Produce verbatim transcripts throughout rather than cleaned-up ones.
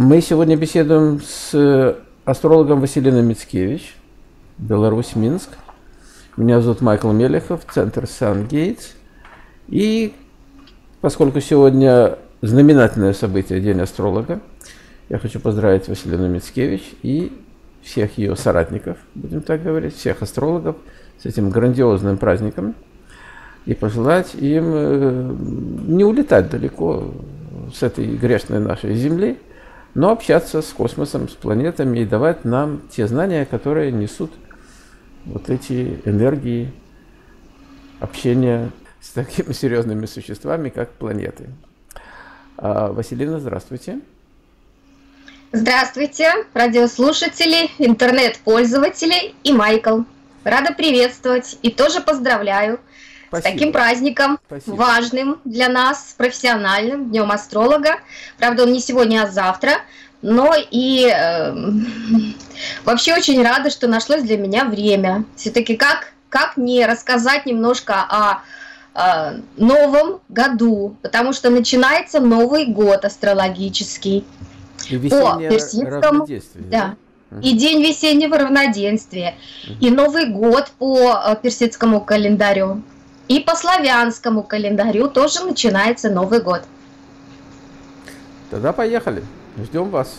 Мы сегодня беседуем с астрологом Василиной Мицкевич, Беларусь, Минск. Меня зовут Майкл Мелехов, центр Сан-Гейтс. И поскольку сегодня знаменательное событие, День астролога, я хочу поздравить Василину Мицкевич и всех ее соратников, будем так говорить, всех астрологов с этим грандиозным праздником и пожелать им не улетать далеко с этой грешной нашей Земли, но общаться с космосом, с планетами и давать нам те знания, которые несут вот эти энергии общения с такими серьезными существами, как планеты. А, Василина, здравствуйте. Здравствуйте, радиослушатели, интернет-пользователи и Майкл. Рада приветствовать и тоже поздравляю. Спасибо. С таким праздником, Спасибо. Важным для нас, профессиональным, Днем астролога. Правда, он не сегодня, а завтра. Но и э, вообще очень рада, что нашлось для меня время. Все-таки как, как не рассказать немножко о, о новом году, потому что начинается Новый год астрологический. И по персидскому, да, да. И день весеннего равноденствия, угу. И Новый год по персидскому календарю. И по славянскому календарю тоже начинается Новый год. Тогда поехали. Ждем вас.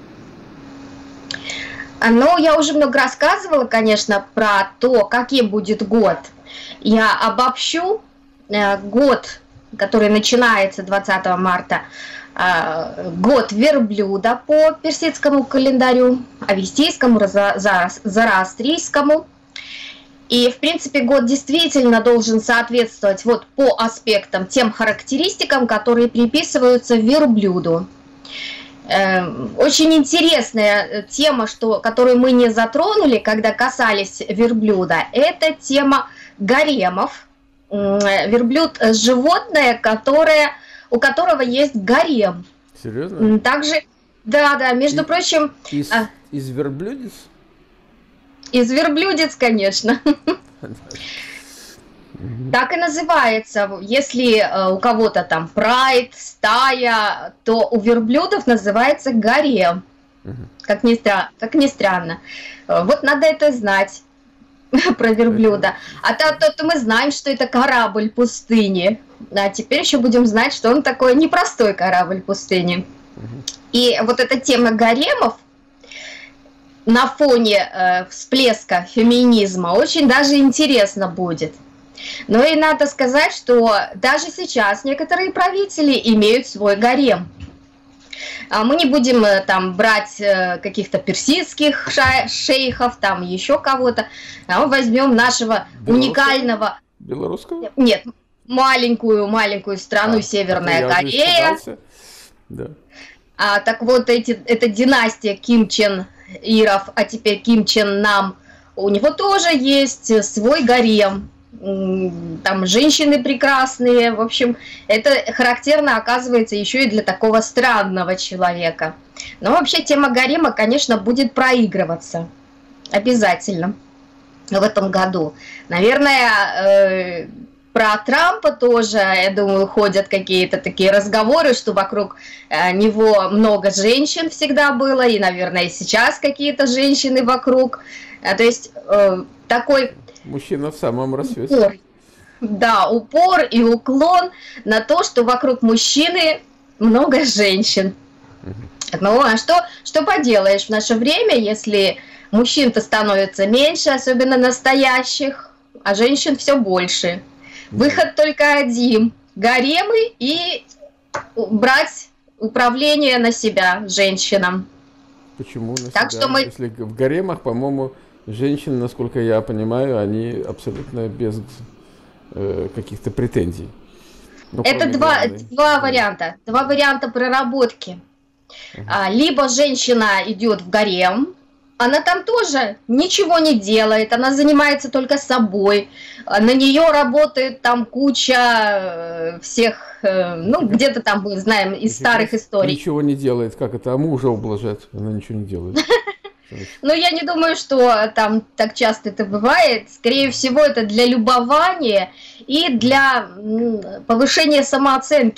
Ну, я уже много рассказывала, конечно, про то, каким будет год. Я обобщу э, год, который начинается двадцатого марта, э, год верблюда по персидскому календарю, авестийскому, зороастрийскому. И, в принципе, год действительно должен соответствовать вот по аспектам, тем характеристикам, которые приписываются верблюду. Очень интересная тема, что, которую мы не затронули, когда касались верблюда, это тема гаремов. Верблюд – животное, которое, у которого есть гарем. Серьезно? Также, да, да, между и, прочим… Из, а, из верблюдец? Из верблюдец, конечно. Так и называется. Если у кого-то там прайд, стая, то у верблюдов называется гарем. Как ни, как ни странно. Вот надо это знать про верблюда. А то, то, то мы знаем, что это корабль пустыни. А теперь еще будем знать, что он такой непростой корабль пустыни. И вот эта тема гаремов на фоне э, всплеска феминизма очень даже интересно будет. Но и надо сказать, что даже сейчас некоторые правители имеют свой гарем. Мы не будем там брать каких-то персидских шейхов, там еще кого-то. Мы возьмем нашего Белорусского? уникального... Белорусского? Нет, маленькую-маленькую страну, а, Северная Корея. Да. А, так вот, эти, эта династия Ким Чен Иров, а теперь Ким Чен Нам, у него тоже есть свой гарем. Там женщины прекрасные, в общем, это характерно оказывается еще и для такого странного человека. Но вообще тема гарема, конечно, будет проигрываться обязательно в этом году. Наверное, э, про Трампа тоже, я думаю, ходят какие-то такие разговоры, что вокруг э, него много женщин всегда было, и, наверное, и сейчас какие-то женщины вокруг. А, то есть э, такой... Мужчина в самом расцвете. Упор. Да, упор и уклон на то, что вокруг мужчины много женщин. Угу. Ну, а что, что поделаешь в наше время, если мужчин-то становится меньше, особенно настоящих, а женщин все больше. Угу. Выход только один. Гаремы и брать управление на себя женщинам. Почему на так себя? Что мы... Если в гаремах, по-моему, женщины, насколько я понимаю, они абсолютно без э, каких-то претензий. Ну, это два, два варианта. Два варианта проработки. Uh-huh. а, либо женщина идет в гарем, она там тоже ничего не делает, она занимается только собой. На нее работает там куча всех, ну, где-то там мы знаем из старых историй. Ничего не делает, как это? А мужа ублажать? Она ничего не делает. Но я не думаю, что там так часто это бывает. Скорее всего, это для любования и для повышения самооценки.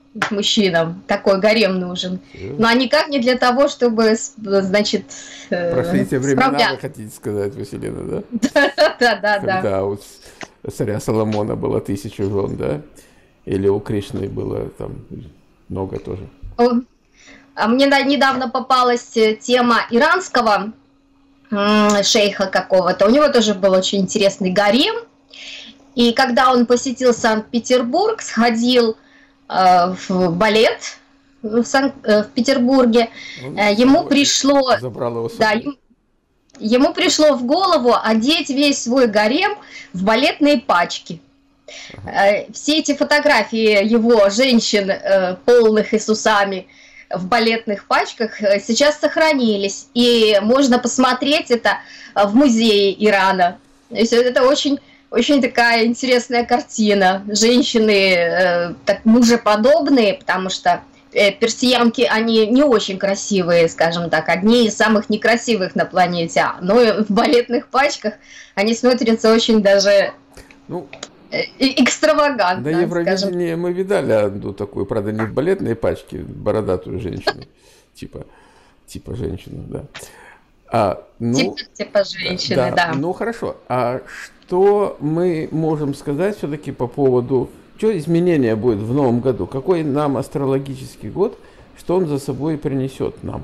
мужчинам такой гарем нужен. Но никак не для того, чтобы, значит, прошли те времена, вы хотите сказать, Василина, да? Да, да, да. Когда у царя Соломона было тысячу жен, да? Или у Кришны было там много тоже? А мне недавно попалась тема иранского шейха какого-то. У него тоже был очень интересный гарем. И когда он посетил Санкт-Петербург, сходил э, в балет в, Сан- э, в Петербурге, э, ему пришло, да, ему, ему пришло в голову одеть весь свой гарем в балетные пачки. Ага. Э, все эти фотографии его женщин, э, полных и с усами, в балетных пачках сейчас сохранились. И можно посмотреть это в музее Ирана. То есть это очень... Очень такая интересная картина. Женщины э, так мужеподобные, потому что э, персиянки, они не очень красивые, скажем так, одни из самых некрасивых на планете, но в балетных пачках они смотрятся очень даже ну, э, экстравагантно. На Евровидении мы видали одну такую, правда, не в балетной пачке, бородатую женщину, типа, типа женщину, да. А, ну, типа, типа женщины, да, да. Ну хорошо, а что мы можем сказать все-таки по поводу, что изменения будет в новом году? Какой нам астрологический год, что он за собой принесет нам?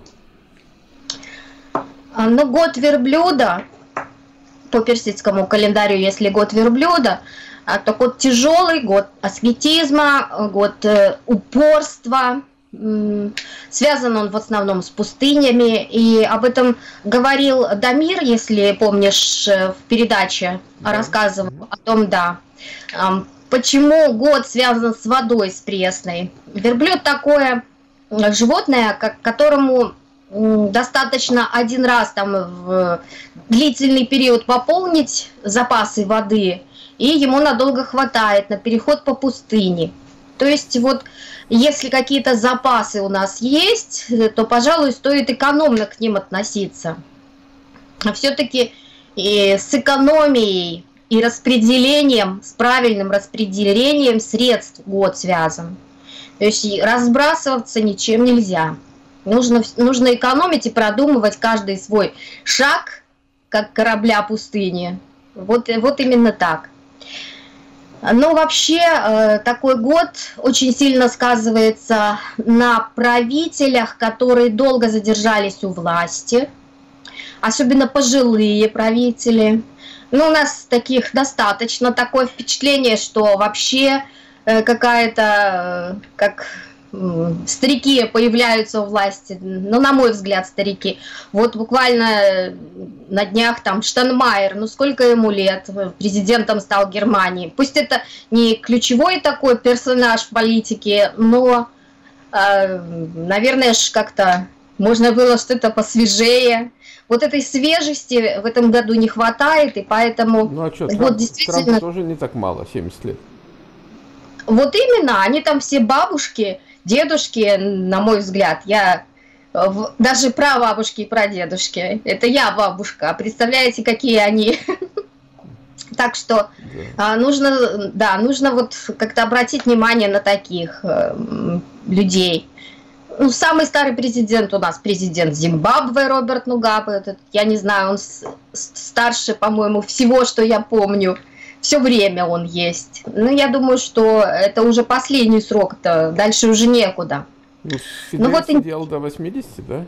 Ну, год верблюда, по персидскому календарю, если год верблюда, то год тяжелый, год аскетизма, год упорства. Связан он в основном с пустынями, и об этом говорил Дамир, если помнишь, в передаче да. рассказывал о том, да, почему год связан с водой, с пресной. Верблюд такое животное, как, которому достаточно один раз там в длительный период пополнить запасы воды, и ему надолго хватает на переход по пустыне. То есть вот если какие-то запасы у нас есть, то, пожалуй, стоит экономно к ним относиться. Все-таки и с экономией и распределением, с правильным распределением средств год связан. То есть разбрасываться ничем нельзя. Нужно, нужно экономить и продумывать каждый свой шаг, как корабля пустыни. Вот, вот именно так. Но вообще такой год очень сильно сказывается на правителях, которые долго задержались у власти, особенно пожилые правители. Ну, у нас таких достаточно, такое впечатление, что вообще какая-то, как старики появляются у власти, ну, на мой взгляд, старики. Вот буквально на днях там Штайнмайер, ну, сколько ему лет, президентом стал Германии. Пусть это не ключевой такой персонаж в политике, но, э, наверное, как-то можно было что-то посвежее. Вот этой свежести в этом году не хватает, и поэтому... Ну, а что, Трамп, вот действительно... Трампу тоже не так мало, семьдесят лет. Вот именно, они там все бабушки... Дедушки, на мой взгляд, я даже прабабушки и прадедушки, это я бабушка, представляете, какие они. Так что нужно, да, нужно вот как-то обратить внимание на таких людей. Ну, самый старый президент у нас президент Зимбабве Роберт Мугабе, этот, я не знаю, он старше, по-моему, всего, что я помню. Все время он есть. Ну, я думаю, что это уже последний срок-то, дальше уже некуда. Ну, Фидель ну, вот сидел и... до восьмидесяти, да?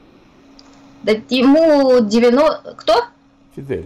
Да ему девяносто... Кто? Фидель.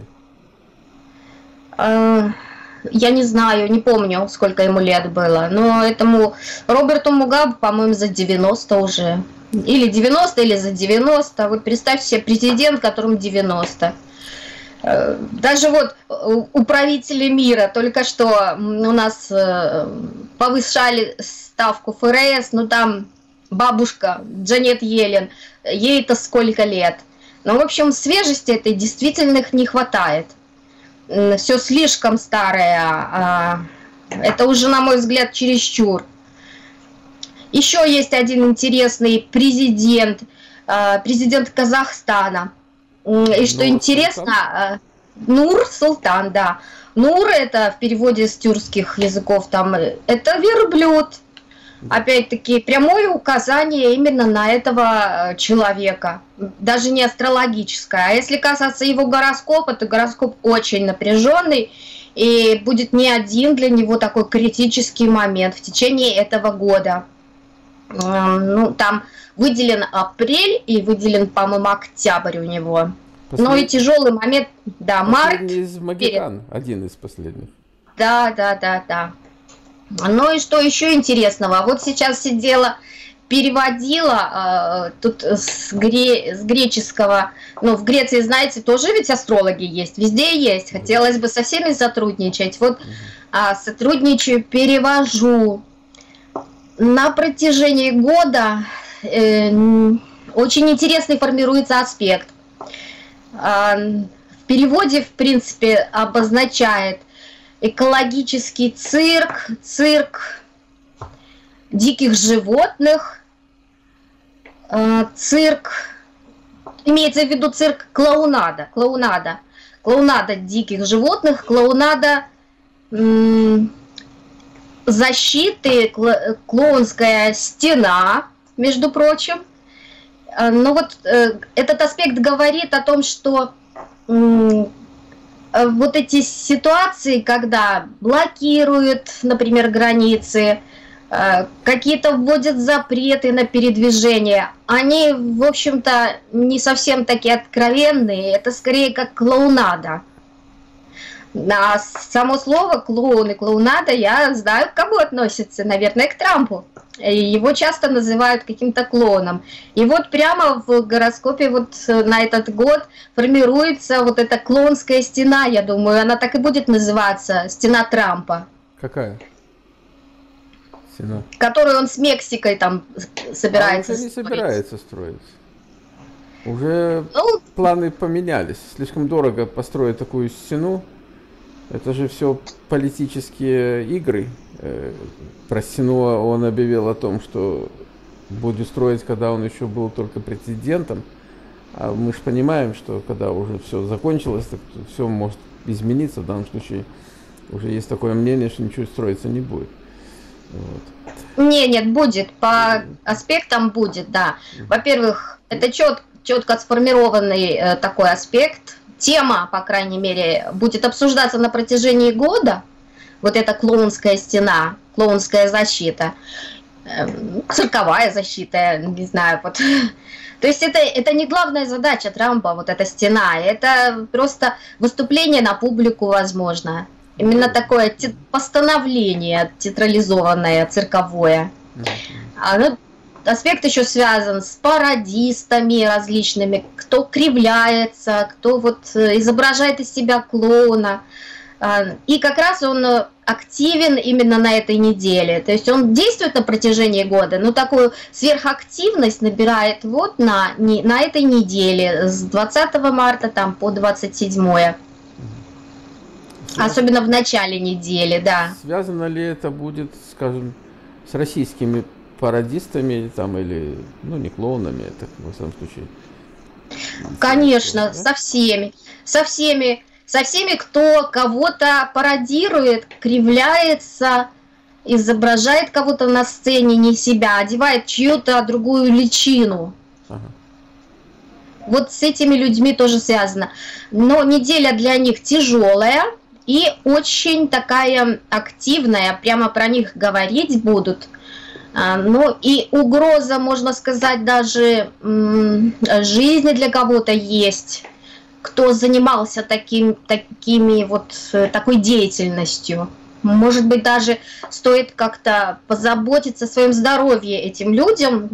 А, я не знаю, не помню, сколько ему лет было. Но этому Роберту Мугабе, по-моему, за девяносто уже. Или девяносто, или за девяносто. Вот представьте себе, президент, которому девяносто. Даже вот у правителей мира только что у нас повышали ставку эф эр эс, ну там бабушка Джанет Йеллен, ей-то сколько лет. Ну, в общем, свежести этой действительно не хватает. Все слишком старое, это уже, на мой взгляд, чересчур. Еще есть один интересный президент, президент Казахстана. И что Нур интересно, Султан? Нур Султан, да. Нур это в переводе с тюркских языков там, это верблюд. опять-таки, прямое указание именно на этого человека, даже не астрологическое. А если касаться его гороскопа, то гороскоп очень напряженный, и будет не один для него такой критический момент в течение этого года. Ну, там выделен апрель и выделен, по-моему, октябрь у него. Послед... Ну и тяжелый момент, да, март. Из Магикан, перед... один из последних. Да, да, да, да. Ну и что еще интересного? Вот сейчас сидела, переводила э, тут с, гре... с греческого, ну в Греции, знаете, тоже ведь астрологи есть, везде есть. Хотелось бы со всеми сотрудничать. Вот э, сотрудничаю, перевожу. На протяжении года э, очень интересный формируется аспект. Э, в переводе, в принципе, обозначает экологический цирк, цирк диких животных, э, цирк, имеется в виду цирк клоунада, клоунада, клоунада диких животных, клоунада м, защиты, клоунская стена, между прочим. Но вот э, этот аспект говорит о том, что м, вот эти ситуации, когда блокируют, например, границы, какие-то вводят запреты на передвижение, они, в общем-то, не совсем такие откровенные, это скорее как клоунада. А само слово клоун и клоунада, я знаю, к кому относится, наверное, к Трампу. Его часто называют каким-то клоуном. И вот прямо в гороскопе вот на этот год формируется вот эта клоунская стена, я думаю, она так и будет называться, стена Трампа. Какая? Стена? Которую он с Мексикой там собирается а уже не строить. собирается строить. Уже ну, планы поменялись. Слишком дорого построить такую стену. Это же все политические игры. Про стену он объявил о том, что будет строить, когда он еще был только президентом. А мы же понимаем, что когда уже все закончилось, так все может измениться. В данном случае уже есть такое мнение, что ничего строиться не будет. Вот. Не, нет, будет. По аспектам будет, да. Во-первых, это чет, четко сформированный э, такой аспект. Тема, по крайней мере, будет обсуждаться на протяжении года. Вот эта клоунская стена, клоунская защита, э, цирковая защита, не знаю. Вот. То есть это, это не главная задача Трампа, вот эта стена. Это просто выступление на публику, возможно. Именно такое постановление театрализованное, цирковое. А, ну, аспект еще связан с пародистами различными, кто кривляется, кто вот изображает из себя клоуна. И как раз он активен именно на этой неделе. То есть он действует на протяжении года, но такую сверхактивность набирает вот на, на этой неделе с двадцатого марта там, по двадцать седьмое. Особенно в начале недели, да. Связано ли это будет, скажем, с российскими пародистами там, или, ну, не клоунами, это в самом случае? Конечно, да? со всеми. Со всеми, со всеми, кто кого-то пародирует, кривляется, изображает кого-то на сцене, не себя, одевает чью-то другую личину. Ага. Вот с этими людьми тоже связано. Но неделя для них тяжелая. И очень такая активная, прямо про них говорить будут. Ну и угроза, можно сказать, даже жизни для кого-то есть, кто занимался таким, такими вот, такой деятельностью. Может быть, даже стоит как-то позаботиться о своем здоровье этим людям,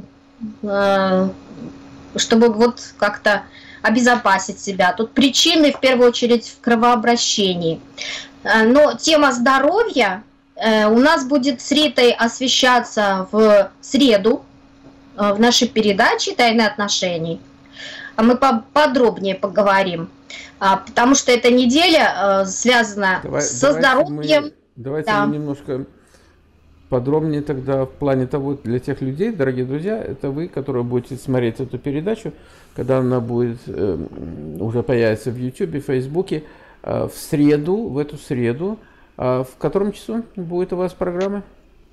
чтобы вот как-то обезопасить себя. Тут причины в первую очередь в кровообращении. Но тема здоровья у нас будет с Ритой освещаться в среду в нашей передаче «Тайны отношений». Мы подробнее поговорим, потому что эта неделя связана Давай, со здоровьем. Мы, давайте да. мы немножко подробнее тогда в плане того, для тех людей, дорогие друзья, это вы, которые будете смотреть эту передачу, когда она будет, э, уже появится в Ютубе, в Фейсбуке, э, в среду, в эту среду. А в котором часу будет у вас программа?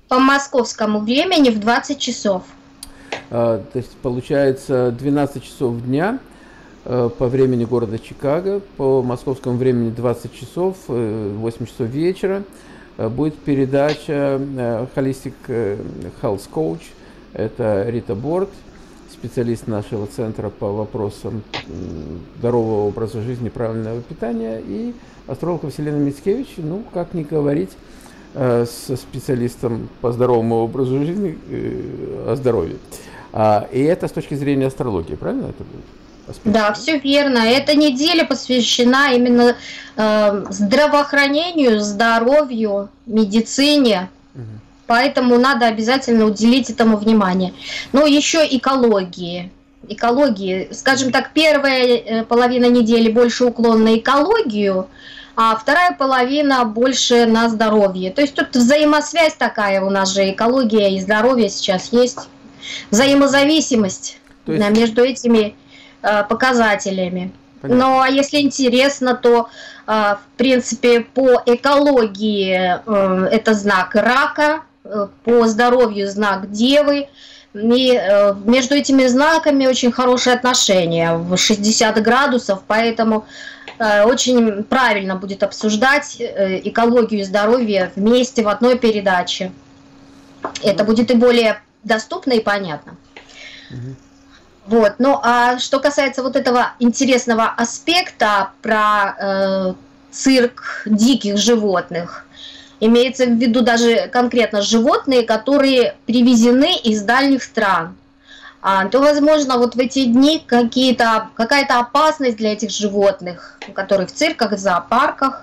по московскому времени в двадцать часов. А, то есть получается двенадцать часов дня э, по времени города Чикаго, по московскому времени двадцать часов, э, восемь часов вечера э, будет передача э, Holistic Health Coach. Это Рита Борт, специалист нашего центра по вопросам здорового образа жизни, правильного питания, и астролог Василина Мицкевич, ну, как ни говорить, э, со специалистом по здоровому образу жизни э, о здоровье. А, и это с точки зрения астрологии, правильно это будет? Аспект? Да, все верно. Эта неделя посвящена именно э, здравоохранению, здоровью, медицине. Угу. Поэтому надо обязательно уделить этому внимание. Но еще экологии. Экологии. Скажем так, первая половина недели больше уклон на экологию, а вторая половина больше на здоровье. То есть тут взаимосвязь такая у нас же, экология и здоровье сейчас есть. Взаимозависимость то есть... между этими э, показателями. Понятно. Ну, а если интересно, то, э, в принципе, по экологии э, это знак рака, э, по здоровью знак девы. И э, между этими знаками очень хорошие отношения, в шестьдесят градусов, поэтому э, очень правильно будет обсуждать э, экологию и здоровье вместе в одной передаче. Это будет и более доступно и понятно. Угу. Вот. Ну а что касается вот этого интересного аспекта про э, цирк диких животных, имеется в виду даже конкретно животные, которые привезены из дальних стран, а, то, возможно, вот в эти дни какие-то, какая-то опасность для этих животных, которые в цирках, в зоопарках,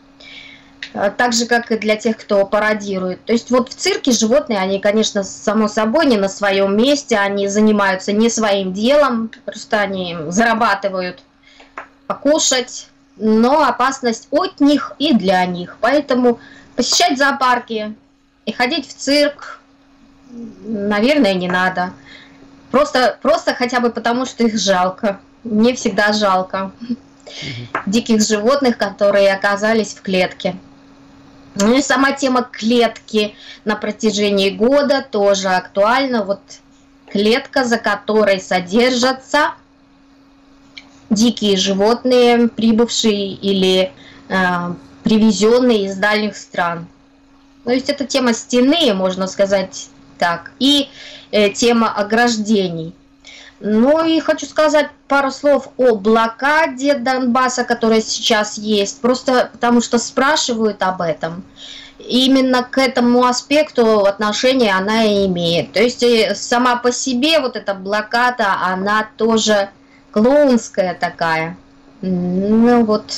так же, как и для тех, кто пародирует. То есть вот в цирке животные, они, конечно, само собой не на своем месте, они занимаются не своим делом, просто они зарабатывают покушать, но опасность от них и для них. Поэтому посещать зоопарки и ходить в цирк, наверное, не надо. Просто, просто хотя бы потому, что их жалко. Мне всегда жалко диких животных, которые оказались в клетке. Ну и сама тема клетки на протяжении года тоже актуальна. Вот клетка, за которой содержатся дикие животные, прибывшие или э, привезенные из дальних стран. То есть это тема стены, можно сказать так, и э, тема ограждений. Ну и хочу сказать пару слов о блокаде Донбасса, которая сейчас есть, просто потому что спрашивают об этом. Именно к этому аспекту отношения она и имеет. То есть сама по себе вот эта блокада, она тоже клоунская такая. Ну вот,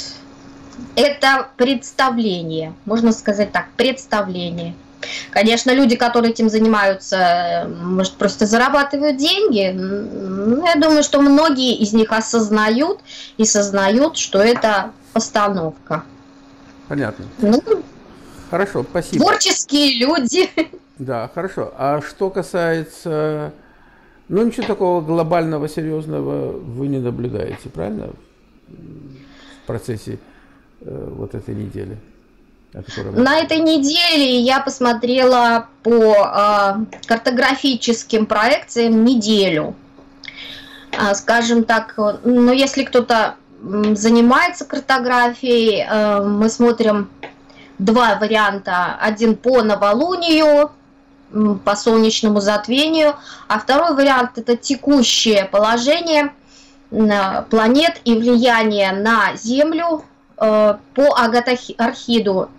это представление, можно сказать так, представление. Конечно, люди, которые этим занимаются, может, просто зарабатывают деньги. Но я думаю, что многие из них осознают и сознают, что это постановка. Понятно. Ну, хорошо, спасибо. Творческие люди. Да, хорошо. А что касается... Ну, ничего такого глобального, серьезного вы не наблюдаете, правильно? В процессе э, вот этой недели. На этой неделе я посмотрела по э, картографическим проекциям неделю. Э, скажем так, ну, если кто-то занимается картографией, э, мы смотрим два варианта. Один по новолунию, по солнечному затмению, а второй вариант — это текущее положение планет и влияние на Землю по Агат-Архиду.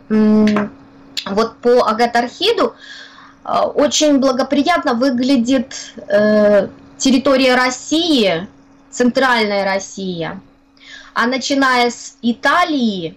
Вот по Агат-Архиду очень благоприятно выглядит территория России, центральная Россия. А начиная с Италии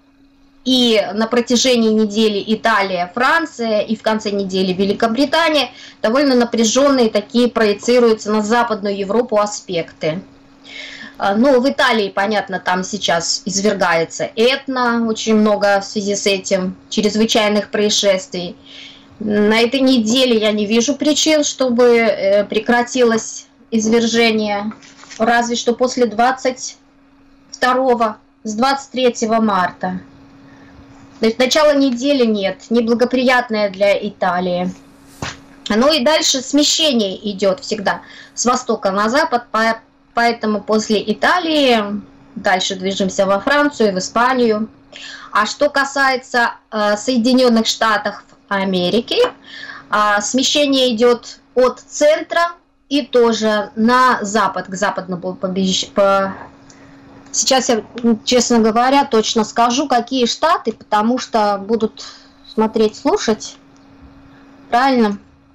и на протяжении недели Италия, Франция и в конце недели Великобритания, довольно напряженные такие проецируются на Западную Европу аспекты. Ну, в Италии, понятно, там сейчас извергается Этна, очень много в связи с этим чрезвычайных происшествий. На этой неделе я не вижу причин, чтобы прекратилось извержение, разве что после двадцать второго, с двадцать третьего марта. То есть начала недели нет, неблагоприятное для Италии. Ну и дальше смещение идет всегда с востока на запад, поэтому после Италии дальше движемся во Францию, в Испанию. А что касается э, Соединенных Штатов Америки, э, смещение идет от центра и тоже на запад, к западному побережью. По... Сейчас я, честно говоря, точно скажу, какие штаты, потому что будут смотреть, слушать. Правильно?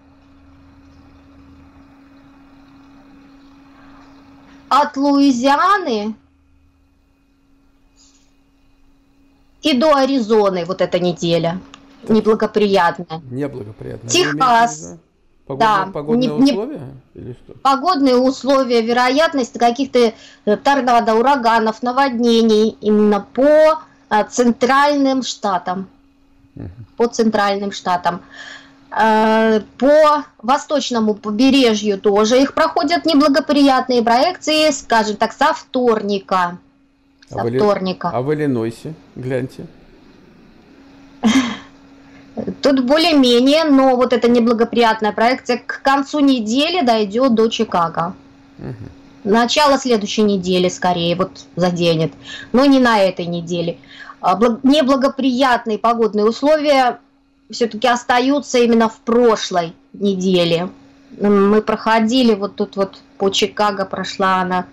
От Луизианы и до Аризоны вот эта неделя неблагоприятная. Неблагоприятная. Техас. Погодные, да. Погодные не, условия? Или что? Погодные условия, вероятность каких-то торнадо, ураганов, наводнений именно по центральным штатам. Uh-huh. По центральным штатам. По восточному побережью тоже их проходят неблагоприятные проекции, скажем так, со вторника. Со а, вторника. В, а в Иллинойсе, гляньте. Тут более-менее, но вот эта неблагоприятная проекция к концу недели дойдет до Чикаго. Угу. Начало следующей недели скорее вот заденет, но не на этой неделе. Неблагоприятные погодные условия все-таки остаются именно в прошлой неделе. Мы проходили вот тут вот по Чикаго, прошла она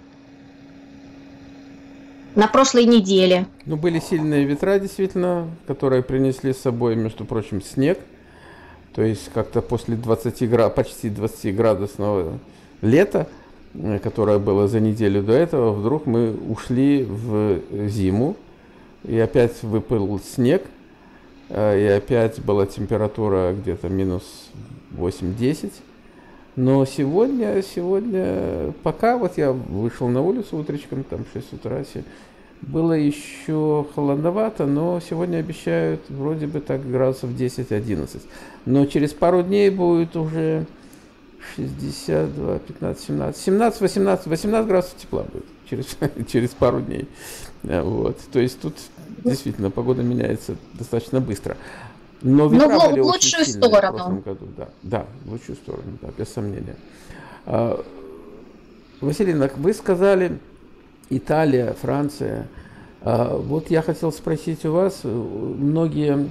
на прошлой неделе. Ну, были сильные ветра, действительно, которые принесли с собой, между прочим, снег. То есть как-то после двадцати градусов, почти двадцатиградусного лета, которое было за неделю до этого, вдруг мы ушли в зиму, и опять выпал снег. И опять была температура где-то минус восемь-десять. Но сегодня, сегодня, пока вот я вышел на улицу утречком, там в шесть утра, было еще холодновато, но сегодня обещают вроде бы так градусов десять-одиннадцать. Но через пару дней будет уже шестьдесят два, пятнадцать, семнадцать, семнадцать, восемнадцать, восемнадцать градусов тепла будет через, через пару дней. Вот. То есть тут действительно погода меняется достаточно быстро. Но ветра ну, были в очень лучшую сильные сторону. в прошлом году. Да, да, в лучшую сторону, да, без сомнения. А, Василина, вы сказали Италия, Франция. А, вот я хотел спросить у вас, многие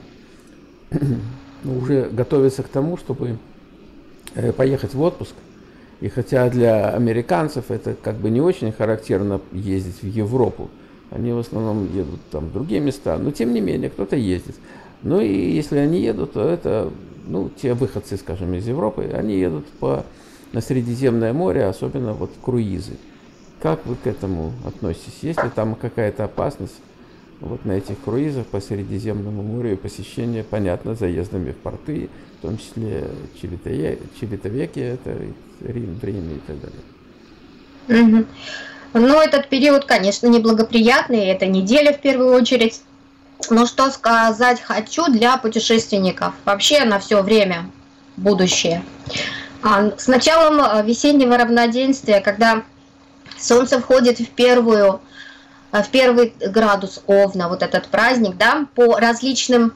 уже готовятся к тому, чтобы поехать в отпуск. И хотя для американцев это как бы не очень характерно ездить в Европу, они в основном едут там в другие места, но тем не менее кто-то ездит. Ну и если они едут, то это, ну, те выходцы, скажем, из Европы, они едут по, на Средиземное море, особенно вот круизы. Как вы к этому относитесь? Есть ли там какая-то опасность вот на этих круизах по Средиземному морю и посещение, понятно, заездами в порты, в том числе Чивитавекия, это Рим, Рим и так далее? Угу. Ну, этот период, конечно, неблагоприятный, это неделя в первую очередь. Но что сказать хочу для путешественников, вообще на все время будущее. С началом весеннего равноденствия, когда Солнце входит в первую, в первый градус Овна, вот этот праздник, да, по различным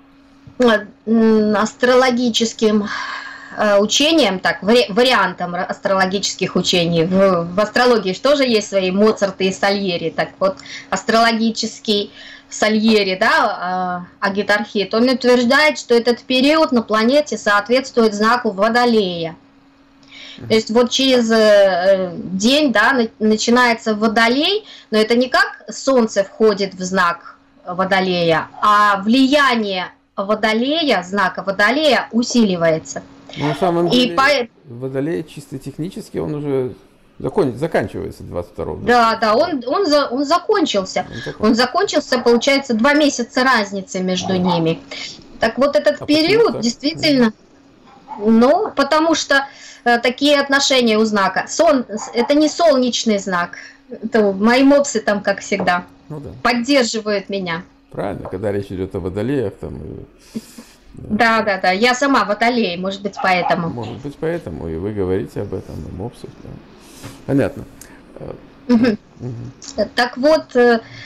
астрологическим учениям, так, вариантам астрологических учений. В, в астрологии что же есть свои Моцарты и Сальери, так вот, астрологический Сальери, да, Агитархит, он утверждает, что этот период на планете соответствует знаку Водолея. То есть вот через день, да, начинается Водолей, но это не как Солнце входит в знак Водолея, а влияние Водолея, знака Водолея усиливается. Но на самом деле, и по... Водолей чисто технически он уже закон... заканчивается двадцать второго. Да, да, он, он, за... он закончился. Он закончился. Он закончился, получается, два месяца разницы между а ними. Так вот этот а период действительно, ну, потому что э, такие отношения у знака. Сон, это не солнечный знак. Это мои мопсы там, как всегда, ну, да, поддерживают меня. Правильно, когда речь идет о водолеях, там... Да, да, да. Я сама водолей, может быть, поэтому. Может быть, поэтому. И вы говорите об этом, и мопсов. Да. Понятно. Угу. Угу. Так вот,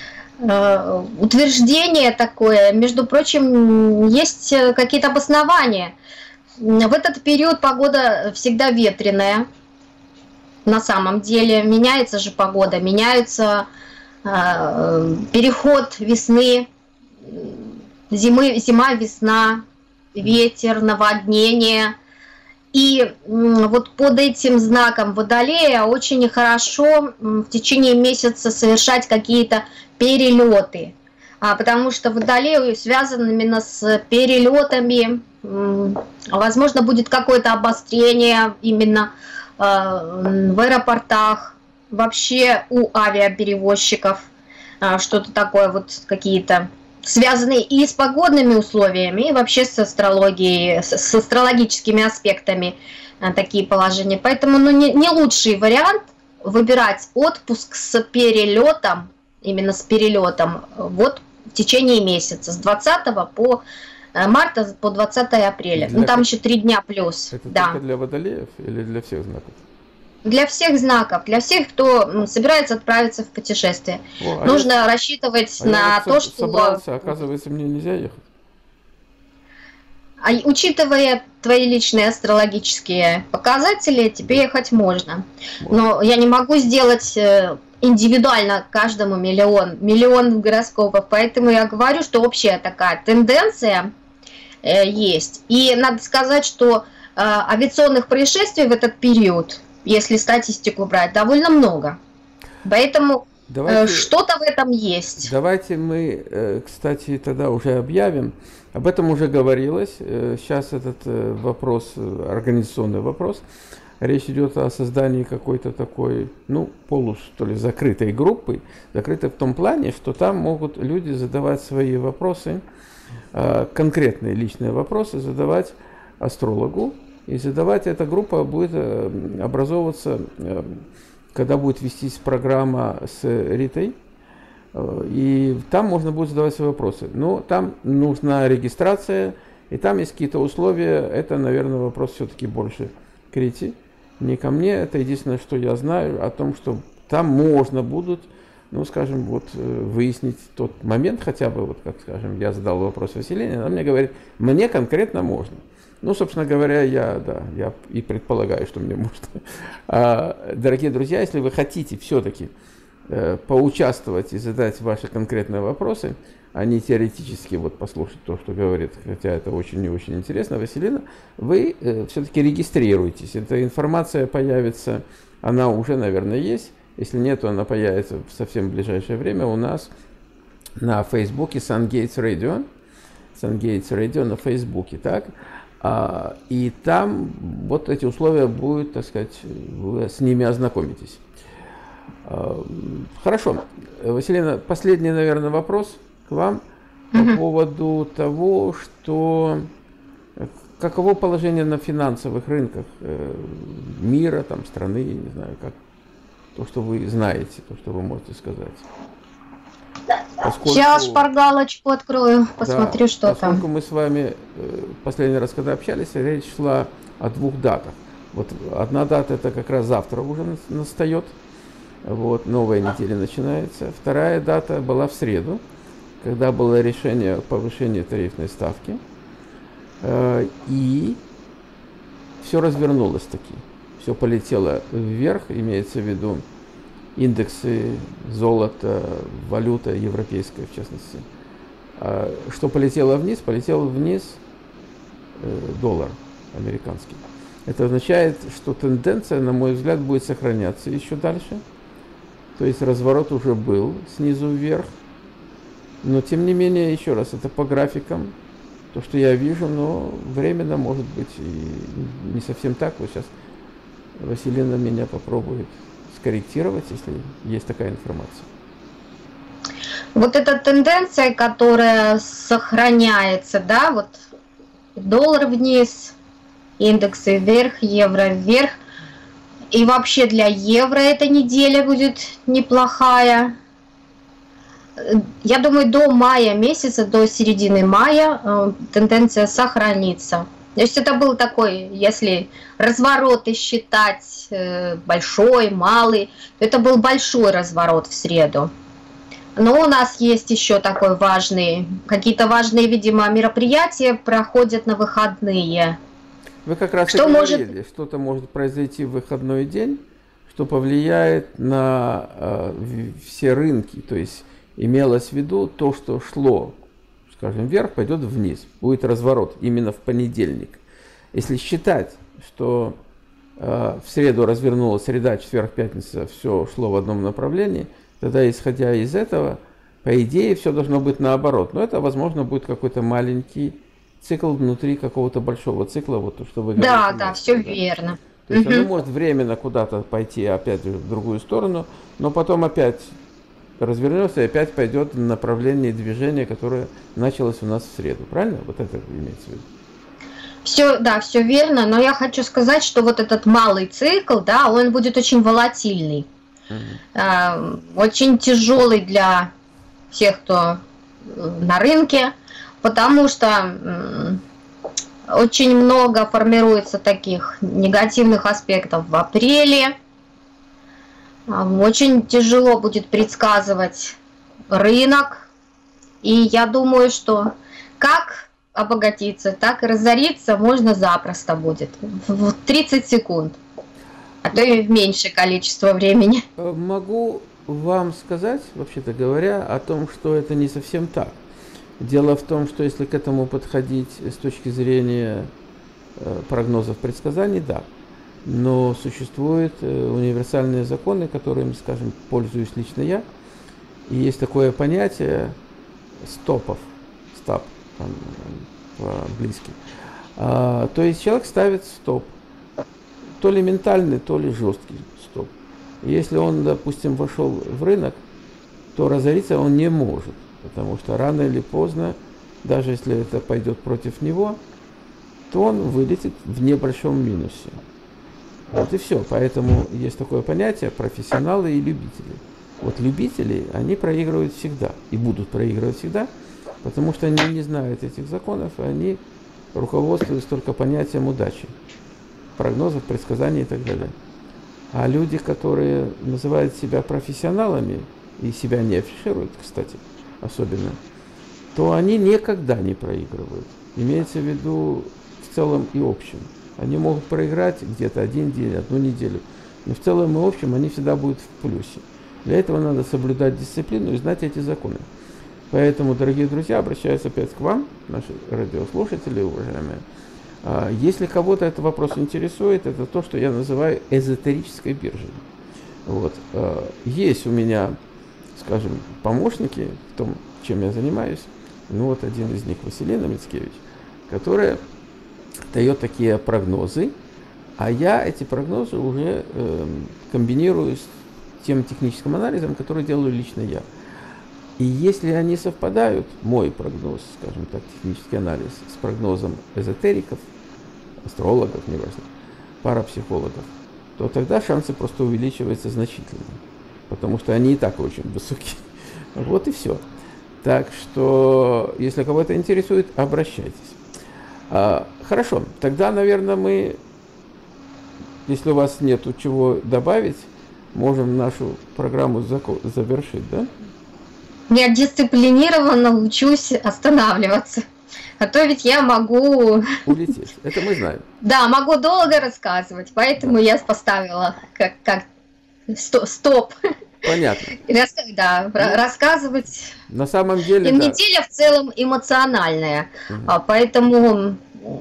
утверждение такое. Между прочим, есть какие-то обоснования. В этот период погода всегда ветреная. На самом деле меняется же погода, меняется э, переход весны, зимы, зима, весна, ветер, наводнение. И вот под этим знаком Водолея очень хорошо в течение месяца совершать какие-то перелеты, потому что Водолей связан именно с перелетами. Возможно, будет какое-то обострение именно в аэропортах, вообще у авиаперевозчиков, что-то такое, вот какие-то связанные и с погодными условиями, и вообще с астрологией, с астрологическими аспектами такие положения. Поэтому ну, не, не лучший вариант выбирать отпуск с перелетом, именно с перелетом, вот в течение месяца, с двадцатого по марта по двадцатое апреля. Для... Ну там еще три дня плюс. Это да. только для водолеев или для всех знаков? Для всех знаков, для всех, кто ну, собирается отправиться в путешествие. О, а Нужно я... рассчитывать а на я то, вот что... собрался, оказывается, мне нельзя ехать. А, учитывая твои личные астрологические показатели, тебе ехать можно. можно. Но я не могу сделать индивидуально каждому миллион, миллион гороскопов, поэтому я говорю, что общая такая тенденция э, есть. И надо сказать, что э, авиационных происшествий в этот период, если статистику брать, довольно много. Поэтому э, что-то в этом есть. Давайте мы, э, кстати, тогда уже объявим. Об этом уже говорилось. Э, сейчас этот э, вопрос, организационный вопрос. Речь идет о создании какой-то такой, ну, полу, что ли, закрытой группы. Закрытой в том плане, что там могут люди задавать свои вопросы, э, конкретные личные вопросы, задавать астрологу. И задавать эта группа будет образовываться, когда будет вестись программа с Ритой. И там можно будет задавать свои вопросы. Но там нужна регистрация, и там есть какие-то условия. Это, наверное, вопрос все-таки больше к Рите, не ко мне. Это единственное, что я знаю о том, что там можно будут, ну, скажем, вот выяснить тот момент, хотя бы, вот как, скажем, я задал вопрос Василине, она мне говорит, мне конкретно можно. Ну, собственно говоря, я, да, я и предполагаю, что мне можно. А, дорогие друзья, если вы хотите все-таки э, поучаствовать и задать ваши конкретные вопросы, а не теоретически вот послушать то, что говорит, хотя это очень и очень интересно, Василина, вы э, все-таки регистрируйтесь. Эта информация появится, она уже, наверное, есть. Если нет, то она появится в совсем ближайшее время у нас на Фейсбуке SunGates Radio. SunGates Radio на Фейсбуке, так? А, и там вот эти условия будут, так сказать, вы с ними ознакомитесь. А, хорошо. Василина, последний, наверное, вопрос к вам mm-hmm. по поводу того, что каково положение на финансовых рынках э, мира, там, страны, не знаю, как то, что вы знаете, то, что вы можете сказать. Поскольку, сейчас шпаргалочку открою, посмотрю, да, что поскольку там. Поскольку мы с вами последний раз, когда общались, речь шла о двух датах. Вот одна дата, это как раз завтра уже настает, вот, новая неделя начинается. Вторая дата была в среду, когда было решение о повышении тарифной ставки. И все развернулось таки. Все полетело вверх, имеется в виду индексы золота, валюта европейская, в частности. А что полетело вниз? Полетел вниз э, доллар американский. Это означает, что тенденция, на мой взгляд, будет сохраняться еще дальше. То есть разворот уже был снизу вверх. Но, тем не менее, еще раз, это по графикам. То, что я вижу, но временно, может быть, и не совсем так. Вот сейчас Василина меня попробует корректировать, если есть такая информация. Вот эта тенденция, которая сохраняется, да, вот доллар вниз, индексы вверх, евро вверх, и вообще для евро эта неделя будет неплохая. Я думаю, до мая месяца, до середины мая э, тенденция сохранится. То есть это был такой, если развороты считать э, большой, малый, то это был большой разворот в среду. Но у нас есть еще такой важный, какие-то важные, видимо, мероприятия проходят на выходные. Вы как раз что и говорили, может... что-то может произойти в выходной день, что повлияет на э, все рынки. То есть имелось в виду то, что шло, скажем, вверх, пойдет вниз. Будет разворот именно в понедельник. Если считать, что э, в среду развернулась среда, четверг, пятница, все шло в одном направлении, тогда, исходя из этого, по идее, все должно быть наоборот. Но это, возможно, будет какой-то маленький цикл внутри какого-то большого цикла, вот то, что вы говорите. Да, да, все да? верно. То есть угу. оно может временно куда-то пойти опять в другую сторону, но потом опять развернется и опять пойдет в направлении движения, которое началось у нас в среду. Правильно? Вот это имеется в виду? Все, да, все верно, но я хочу сказать, что вот этот малый цикл, да, он будет очень волатильный. Uh-huh. Очень тяжелый для всех, кто на рынке, потому что очень много формируется таких негативных аспектов в апреле. Очень тяжело будет предсказывать рынок. И я думаю, что как обогатиться, так и разориться можно запросто будет. В тридцать секунд. А то и в меньшее количество времени. Могу вам сказать, вообще-то говоря, о том, что это не совсем так. Дело в том, что если к этому подходить с точки зрения прогнозов, предсказаний, да. Но существуют универсальные законы, которыми, скажем, пользуюсь лично я. И есть такое понятие стопов. Стоп по-английски. А, то есть человек ставит стоп. То ли ментальный, то ли жесткий стоп. Если он, допустим, вошел в рынок, то разориться он не может. Потому что рано или поздно, даже если это пойдет против него, то он вылетит в небольшом минусе. Вот и все. Поэтому есть такое понятие профессионалы и любители. Вот любители, они проигрывают всегда и будут проигрывать всегда, потому что они не знают этих законов, и они руководствуются только понятием удачи, прогнозов, предсказаний и так далее. А люди, которые называют себя профессионалами, и себя не афишируют, кстати, особенно, то они никогда не проигрывают. Имеется в виду в целом и общем. Они могут проиграть где-то один день, одну неделю, но в целом и общем они всегда будут в плюсе. Для этого надо соблюдать дисциплину и знать эти законы. Поэтому, дорогие друзья, обращаюсь опять к вам, наши радиослушатели, уважаемые. Если кого-то этот вопрос интересует, это то, что я называю эзотерической биржей. Вот. Есть у меня, скажем, помощники в том, чем я занимаюсь. Ну вот один из них, Василина Мицкевич, которая дает такие прогнозы, а я эти прогнозы уже э, комбинирую с тем техническим анализом, который делаю лично я. И если они совпадают, мой прогноз, скажем так, технический анализ, с прогнозом эзотериков, астрологов, неважно, парапсихологов, то тогда шансы просто увеличиваются значительно, потому что они и так очень высокие. Вот и все. Так что, если кого-то интересует, обращайтесь. А, хорошо, тогда, наверное, мы, если у вас нету чего добавить, можем нашу программу завершить, да? Я дисциплинированно учусь останавливаться. А то ведь я могу... Улететь, это мы знаем. Да, могу долго рассказывать, поэтому да. я поставила как, как стоп. Понятно. Рас, да, ну, рассказывать. На самом деле, И да. неделя в целом эмоциональная, угу. поэтому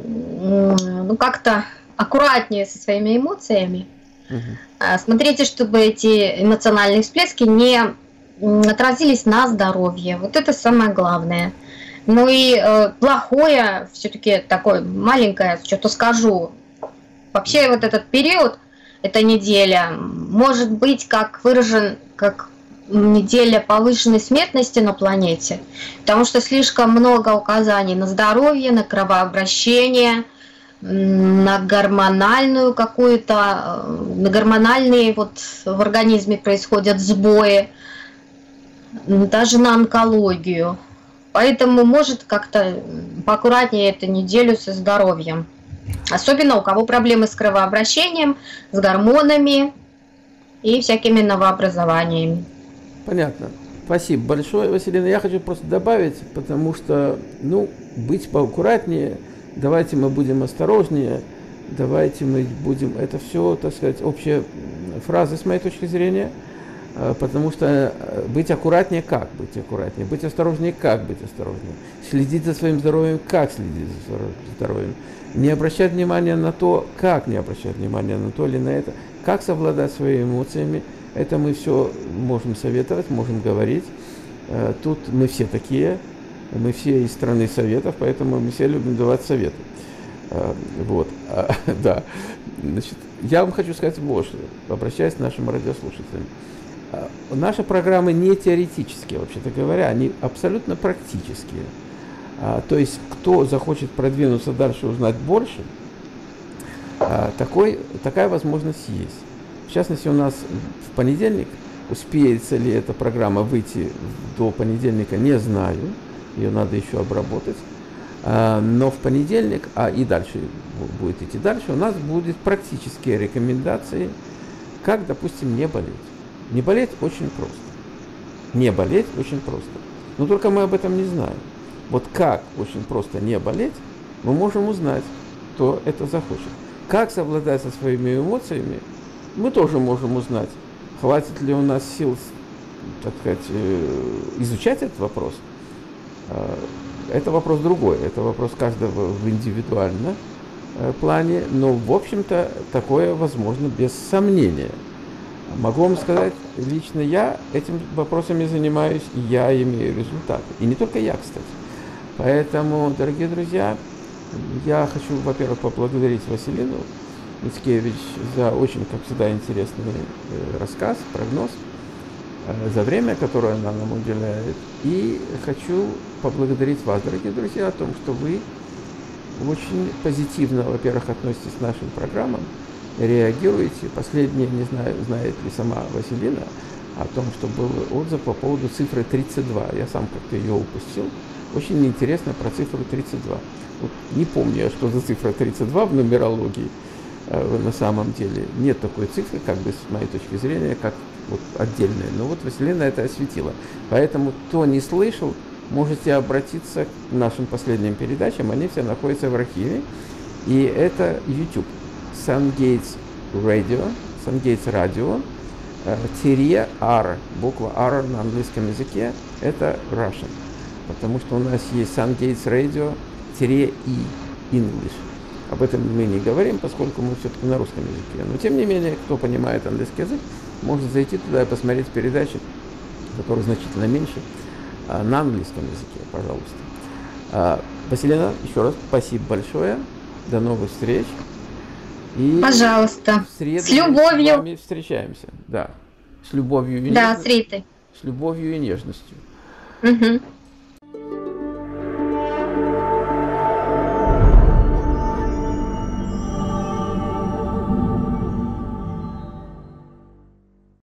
ну, как-то аккуратнее со своими эмоциями. Угу. Смотрите, чтобы эти эмоциональные всплески не отразились на здоровье. Вот это самое главное. Ну и э, плохое, все-таки такое маленькое, что-то скажу. Вообще вот этот период, эта неделя, может быть как выражен, как неделя повышенной смертности на планете, потому что слишком много указаний на здоровье, на кровообращение, на гормональную какую-то, на гормональные вот в организме происходят сбои, даже на онкологию. Поэтому может как-то поаккуратнее эту неделю со здоровьем. Особенно у кого проблемы с кровообращением, с гормонами и всякими новообразованиями. Понятно. Спасибо большое, Василина. Я хочу просто добавить, потому что, ну, быть поаккуратнее, давайте мы будем осторожнее, давайте мы будем, это все, так сказать, общие фразы с моей точки зрения, потому что быть аккуратнее, как быть аккуратнее, быть осторожнее, как быть осторожнее, следить за своим здоровьем, как следить за своим здоровьем, не обращать внимания на то, как не обращать внимания на то или на это, как совладать своими эмоциями. Это мы все можем советовать, можем говорить. Тут мы все такие, мы все из страны советов, поэтому мы все любим давать советы. Вот, да. Значит, я вам хочу сказать вот что, обращаясь к нашим радиослушателям. Наши программы не теоретические, вообще-то говоря, они абсолютно практические. То есть, кто захочет продвинуться дальше, узнать больше, такой, такая возможность есть. В частности, у нас в понедельник, успеется ли эта программа выйти до понедельника, не знаю, ее надо еще обработать. Но в понедельник, а и дальше будет идти дальше, у нас будут практические рекомендации, как, допустим, не болеть. Не болеть очень просто. Не болеть очень просто. Но только мы об этом не знаем. Вот как очень просто не болеть, мы можем узнать, кто это захочет. Как совладать со своими эмоциями, мы тоже можем узнать, хватит ли у нас сил, так сказать, изучать этот вопрос. Это вопрос другой, это вопрос каждого в индивидуальном плане, но, в общем-то, такое возможно без сомнения. Могу вам сказать, лично я этим вопросами занимаюсь, и я имею результаты. И не только я, кстати. Поэтому, дорогие друзья, я хочу, во-первых, поблагодарить Василину Мицкевич за очень, как всегда, интересный рассказ, прогноз, за время, которое она нам уделяет. И хочу поблагодарить вас, дорогие друзья, о том, что вы очень позитивно, во-первых, относитесь к нашим программам, реагируете. Последнее, не знаю, знает ли сама Василина, о том, что был отзыв по поводу цифры тридцать два. Я сам как-то ее упустил. Очень интересно про цифру тридцать два. Вот не помню, что за цифра тридцать два в нумерологии. На самом деле нет такой цифры, как бы с моей точки зрения, как вот отдельная. Но вот Василина это осветила. Поэтому, кто не слышал, можете обратиться к нашим последним передачам. Они все находятся в архиве. И это YouTube. Sungates Radio, Sungates Radio, тире R, буква R на английском языке, это Russian. Потому что у нас есть Sungates Radio, тире E, English. Об этом мы не говорим, поскольку мы все-таки на русском языке. Но тем не менее, кто понимает английский язык, может зайти туда и посмотреть передачи, которые значительно меньше, на английском языке, пожалуйста. Василина, еще раз спасибо большое. До новых встреч. И пожалуйста. В среду с любовью. Мы с вами встречаемся. Да. С любовью и да, нежностью. с Ритой. С любовью и нежностью. Угу.